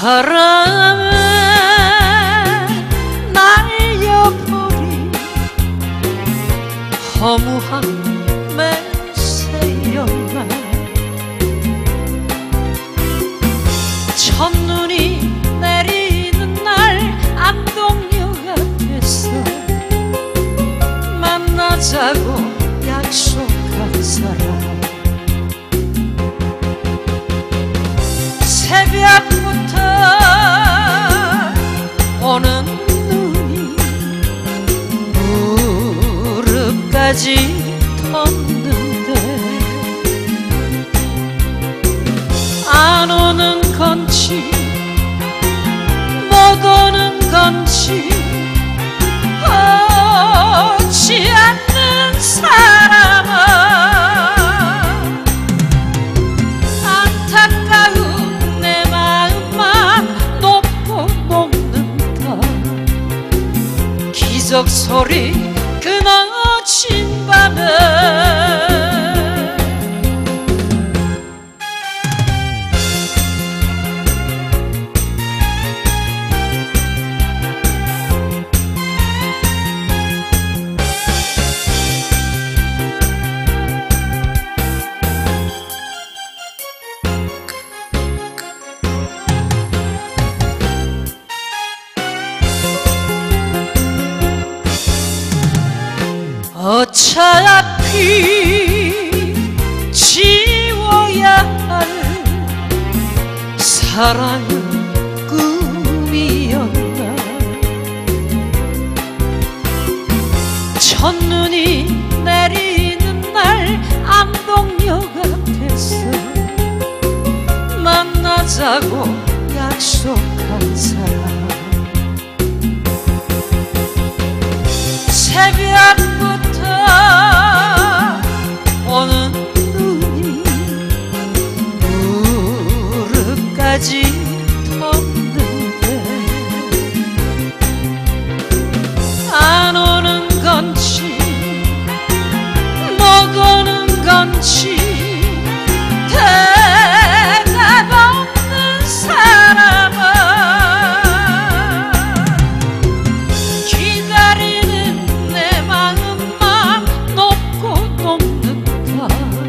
바람에 날려버린 허무한 맹세였나. 첫눈이 내리는 날 안동역 앞에서 만나자고 약속한 사람. 새벽부터 오는 눈이 무릎까지 덮는데 안 오는 건지 못 오는 건지 오지 않는 사람은 안타까운 내 마음만 높고 녹는다. 기적 소리 끊어진 밤에 어차피 지워야 할 사랑은 꿈이었나. 첫눈이 내리는 날 안동역 앞에서 만나자고 약속한 사람. 새벽부터 오는 눈이 무릎까지 덮는데 안 오는 건지 못 오는 건지 대답 없는 사람은 기다리는 내 마음만 높고 녹는다.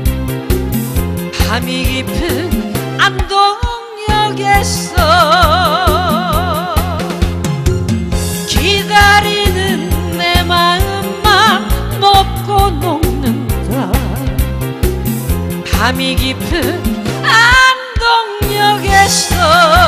밤이 깊은 안동역에서 기다리는 내 마음만 높고 녹는다. 밤이 깊은 안동역에서